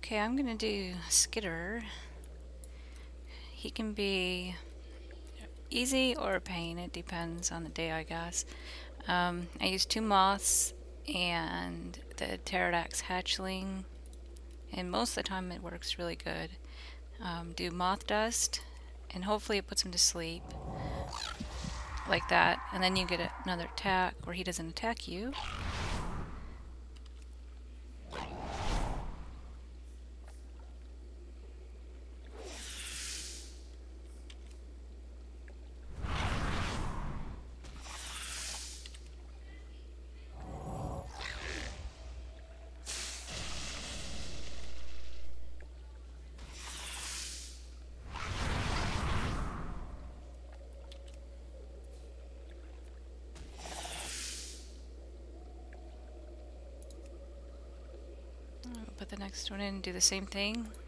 Okay, I'm gonna do Skitterer. He can be easy or a pain, it depends on the day, I guess. I use 2 moths and the Pterrodax Hatchling, and most of the time it works really good. Do moth dust, and hopefully it puts him to sleep, like that, and then you get another attack where he doesn't attack you. Put the next one in and do the same thing.